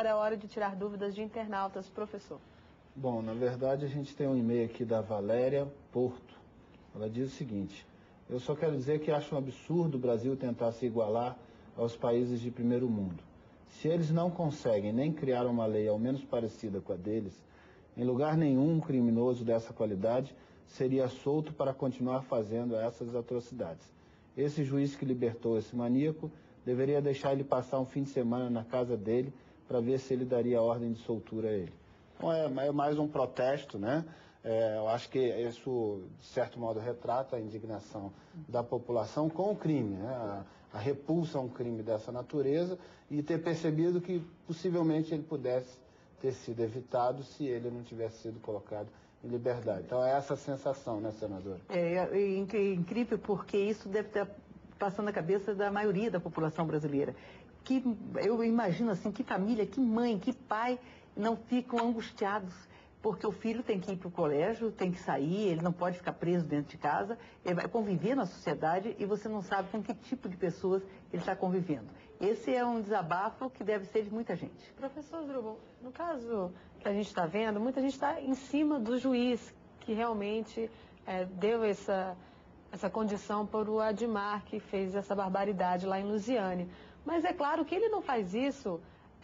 É hora de tirar dúvidas de internautas, professor. Bom, na verdade a gente tem um e-mail aqui da Valéria Porto. Ela diz o seguinte: eu só quero dizer que acho um absurdo o Brasil tentar se igualar aos países de primeiro mundo. Se eles não conseguem nem criar uma lei ao menos parecida com a deles, em lugar nenhum um criminoso dessa qualidade seria solto para continuar fazendo essas atrocidades. Esse juiz que libertou esse maníaco deveria deixar ele passar um fim de semana na casa dele para ver se ele daria ordem de soltura a ele. Então é mais um protesto, né? Eu acho que isso, de certo modo, retrata a indignação da população com o crime, né? A repulsa a um crime dessa natureza e ter percebido que possivelmente ele pudesse ter sido evitado se ele não tivesse sido colocado em liberdade. Então é essa a sensação, né, senadora? É incrível porque isso deve estar passando na cabeça da maioria da população brasileira. Que, eu imagino assim, que família, que mãe, que pai não ficam angustiados porque o filho tem que ir para o colégio, tem que sair, ele não pode ficar preso dentro de casa, ele vai conviver na sociedade e você não sabe com que tipo de pessoas ele está convivendo. Esse é um desabafo que deve ser de muita gente. Professor Zdrubal, no caso que a gente está vendo, muita gente está em cima do juiz que realmente deu essa condição para o Admar, que fez essa barbaridade lá em Lusiânia. Mas é claro que ele não faz isso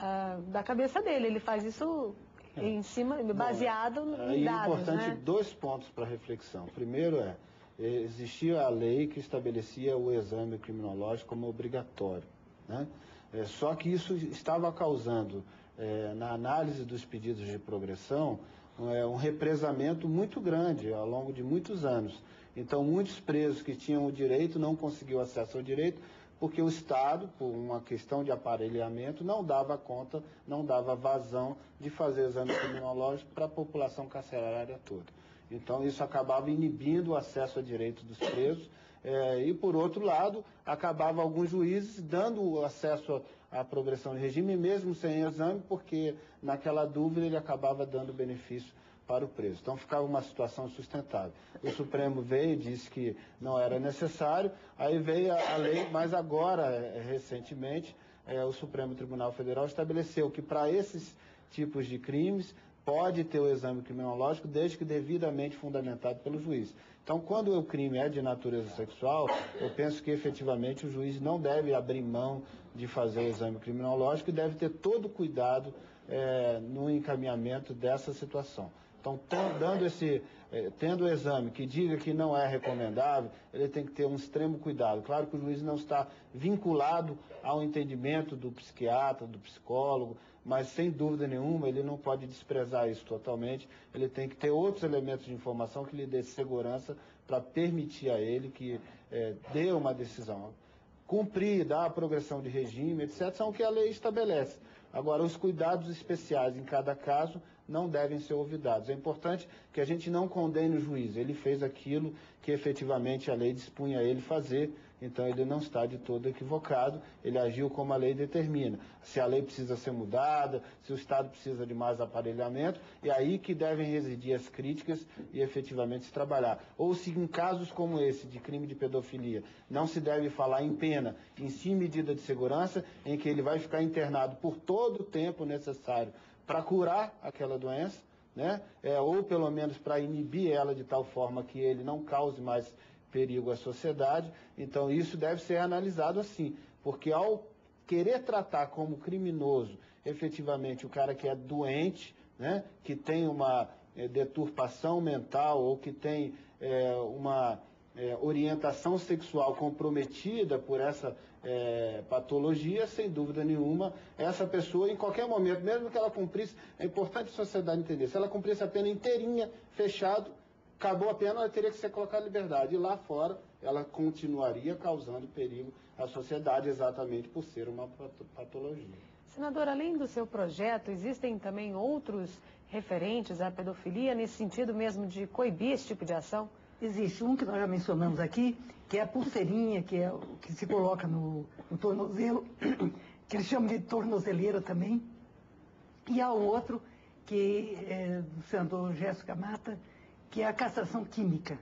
da cabeça dele, ele faz isso em cima, baseado em dados. É importante, né? 2 pontos para reflexão. Primeiro existia a lei que estabelecia o exame criminológico como obrigatório, né? Só que isso estava causando, na análise dos pedidos de progressão, um represamento muito grande ao longo de muitos anos. Então, muitos presos que tinham o direito não conseguiam acesso ao direito porque o Estado, por uma questão de aparelhamento, não dava conta, não dava vazão de fazer exame criminológico para a população carcerária toda. Então, isso acabava inibindo o acesso a direito dos presos e, por outro lado, acabava alguns juízes dando acesso à progressão de regime, mesmo sem exame, porque naquela dúvida ele acabava dando benefício para o preso. Então ficava uma situação sustentável. O Supremo veio e disse que não era necessário, aí veio a lei, mas agora, recentemente, o Supremo Tribunal Federal estabeleceu que para esses tipos de crimes pode ter o exame criminológico desde que devidamente fundamentado pelo juiz. Então, quando o crime é de natureza sexual, eu penso que efetivamente o juiz não deve abrir mão de fazer o exame criminológico e deve ter todo o cuidado no encaminhamento dessa situação. Então, tendo o exame que diga que não é recomendável, ele tem que ter um extremo cuidado. Claro que o juiz não está vinculado ao entendimento do psiquiatra, do psicólogo, mas sem dúvida nenhuma ele não pode desprezar isso totalmente. Ele tem que ter outros elementos de informação que lhe dê segurança para permitir a ele que dê uma decisão. Cumprir, dar a progressão de regime, etc., são o que a lei estabelece. Agora, os cuidados especiais em cada caso não devem ser olvidados. É importante que a gente não condene o juiz. Ele fez aquilo que efetivamente a lei dispunha a ele fazer, então ele não está de todo equivocado, ele agiu como a lei determina. Se a lei precisa ser mudada, se o Estado precisa de mais aparelhamento, é aí que devem residir as críticas e efetivamente se trabalhar. Ou se em casos como esse, de crime de pedofilia, não se deve falar em pena, em sim medida de segurança, em que ele vai ficar internado por todo o tempo necessário para curar aquela doença, né? Ou pelo menos para inibir ela de tal forma que ele não cause mais perigo à sociedade. Então isso deve ser analisado assim, porque ao querer tratar como criminoso efetivamente o cara que é doente, né? Que tem uma deturpação mental ou que tem uma orientação sexual comprometida por essa patologia, sem dúvida nenhuma, essa pessoa, em qualquer momento, mesmo que ela cumprisse, é importante a sociedade entender, se ela cumprisse a pena inteirinha, fechado, acabou a pena, ela teria que ser colocada em liberdade. E lá fora, ela continuaria causando perigo à sociedade, exatamente por ser uma patologia. Senador, além do seu projeto, existem também outros referentes à pedofilia, nesse sentido mesmo de coibir esse tipo de ação? Existe um que nós já mencionamos aqui, que é a pulseirinha, que é o que se coloca no tornozelo, que eles chamam de tornozeleira também. E há outro, que é do senador Jéssica Mata, que é a castração química,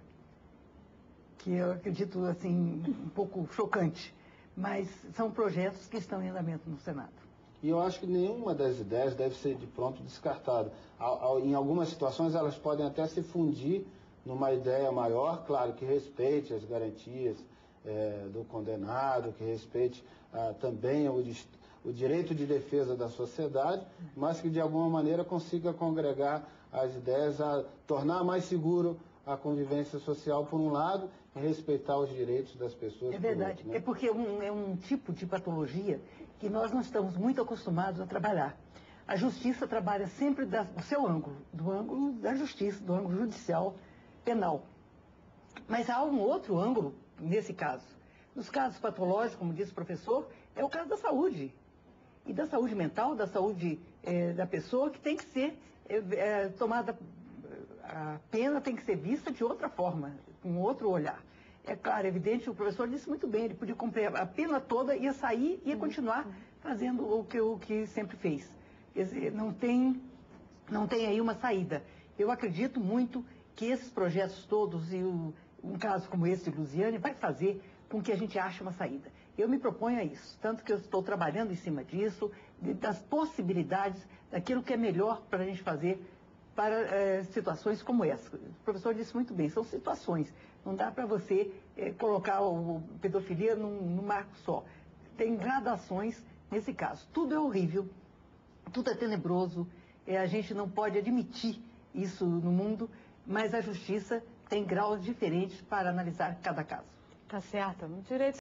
que eu acredito, assim, um pouco chocante. Mas são projetos que estão em andamento no Senado. E eu acho que nenhuma das ideias deve ser de pronto descartada. Em algumas situações elas podem até se fundir numa ideia maior, claro, que respeite as garantias do condenado, que respeite também o direito de defesa da sociedade, mas que de alguma maneira consiga congregar as ideias a tornar mais seguro a convivência social por um lado e respeitar os direitos das pessoas por outro. É verdade, né? É porque é um tipo de patologia que nós não estamos muito acostumados a trabalhar. A justiça trabalha sempre do seu ângulo, do ângulo da justiça, do ângulo judicial, penal. Mas há um outro ângulo nesse caso. Nos casos patológicos, como disse o professor, é o caso da saúde. E da saúde mental, da saúde da pessoa, que tem que ser tomada, a pena tem que ser vista de outra forma, com outro olhar. É claro, é evidente, o professor disse muito bem, ele podia cumprir a pena toda, ia sair e ia continuar fazendo o que sempre fez. Quer dizer, não tem aí uma saída. Eu acredito muito que esses projetos todos e um caso como esse de Luziane vai fazer com que a gente ache uma saída. Eu me proponho a isso, tanto que eu estou trabalhando em cima disso, das possibilidades, daquilo que é melhor para a gente fazer para situações como essa. O professor disse muito bem, são situações. Não dá para você colocar a pedofilia num marco só. Tem gradações nesse caso. Tudo é horrível, tudo é tenebroso, a gente não pode admitir isso no mundo, mas a justiça tem graus diferentes para analisar cada caso. Tá certo. Direito